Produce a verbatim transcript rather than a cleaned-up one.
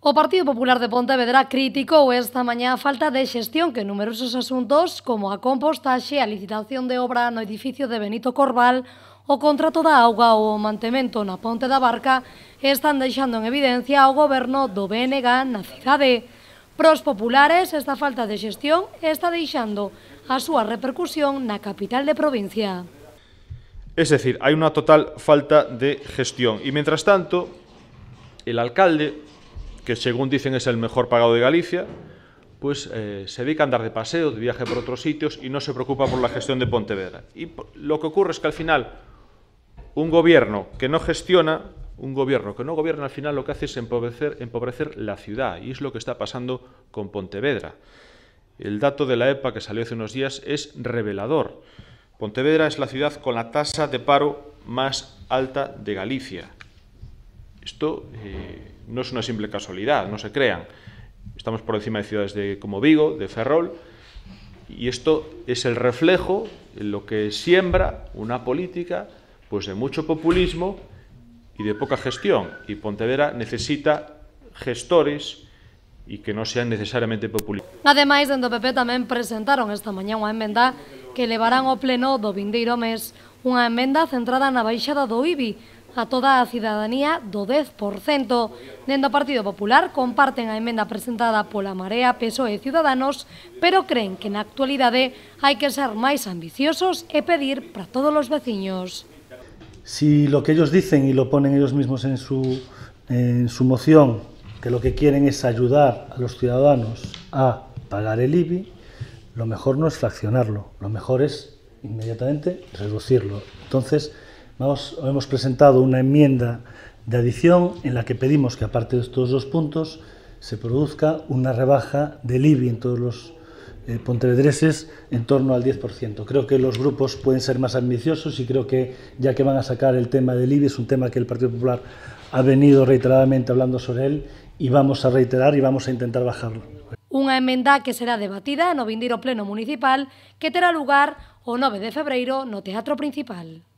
O Partido Popular de Pontevedra criticou esta mañá a falta de xestión que numerosos asuntos como a compostaxe, a licitación de obra no edificio de Benito Corval, o contrato da auga ou o mantemento na Ponte da Barca están deixando en evidencia ao goberno do B N G na cidade. Pros populares, esta falta de xestión está deixando a súa repercusión na capital de provincia. Es decir, hai unha total falta de gestión y, mientras tanto, el alcalde, que según dicen es el mejor pagado de Galicia, pues eh, se dedica a andar de paseo, de viaje por otros sitios y no se preocupa por la gestión de Pontevedra. Y lo que ocurre es que al final un gobierno que no gestiona, un gobierno que no gobierna, al final lo que hace es empobrecer, empobrecer la ciudad, y es lo que está pasando con Pontevedra. El dato de la E P A que salió hace unos días es revelador. Pontevedra es la ciudad con la tasa de paro más alta de Galicia. Esto eh, no es una simple casualidad, no se crean. Estamos por encima de ciudades de, como Vigo, de Ferrol, y esto es el reflejo de lo que siembra una política pues, de mucho populismo y de poca gestión. Y Pontevedra necesita gestores e que non sean necesariamente populistas. Ademais, dentro do P P tamén presentaron esta mañá unha emenda que levarán ao pleno do vindeiro mes, unha emenda centrada na baixada do I B I a toda a cidadanía do dez por cento. Dentro do Partido Popular comparten a emenda presentada pola Marea, P S O E e Ciudadanos, pero creen que na actualidade hai que ser máis ambiciosos e pedir para todos os veciños. Si lo que ellos dicen y lo ponen ellos mismos en su, en su moción, que lo que quieren es ayudar a los ciudadanos a pagar el I B I, lo mejor no es fraccionarlo, lo mejor es inmediatamente reducirlo. Entonces, vamos, hemos presentado una enmienda de adición en la que pedimos que, aparte de estos dos puntos, se produzca una rebaja del I B I en todos los eh, pontevedreses en torno al diez por ciento. Creo que los grupos pueden ser más ambiciosos y creo que, ya que van a sacar el tema del I B I, es un tema que el Partido Popular ha venido reiteradamente hablando sobre él y vamos a reiterar y vamos a intentar bajarlo. Unha emenda que será debatida no vindeiro pleno municipal que terá lugar o nove de febreiro no Teatro Principal.